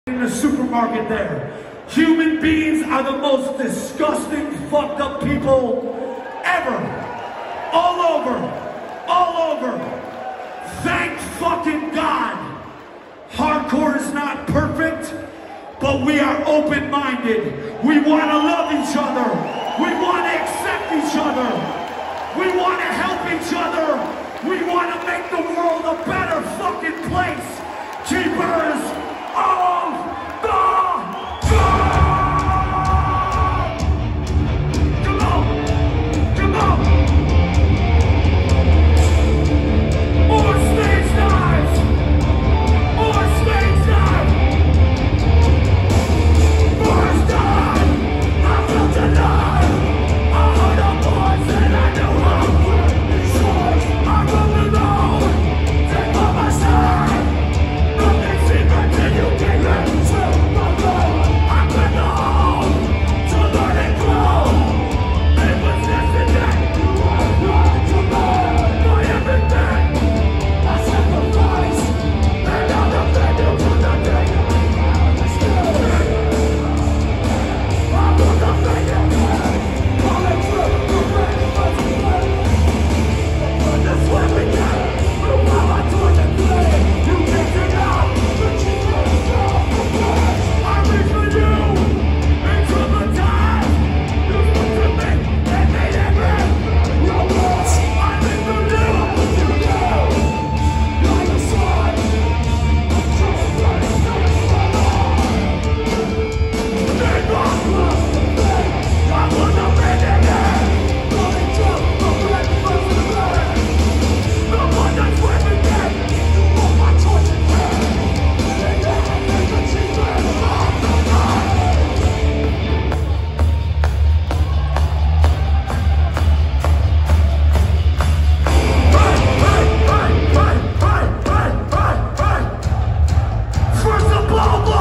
in the supermarket there. Human beings are the most disgusting, fucked up people ever. All over. All over. Thank fucking God. Hardcore is not perfect, but we are open-minded. We want to love each other. We want to accept each other. We want to help each other. We want to make the world a better fucking place. Keepers of the God! Come on! Come on! More stage dives! More stage dives! First time I felt alive. I heard a voice and I knew I would be sure. I run alone, take by my side. Nothing secret till you get into my blood. I went home to learn and grow. It was yesterday you were right to learn. For everything I sacrificed, and I'm the failure for the day I understood. I'm on the failure man, calling through the rain of the blood. But that's what we got, through how I tore the flame. You picked it out, but you couldn't stop the blood. I reach for you, into the time. You spoke to me, and made it real. Your words, I reach for you, you know. You're the sun, I'm just running through my life. They lost love to me, I was a man again. Running through the red of the blood. The one that's with me dead, you want my tortured head. They never make the achievement of the night. Hey! First of all,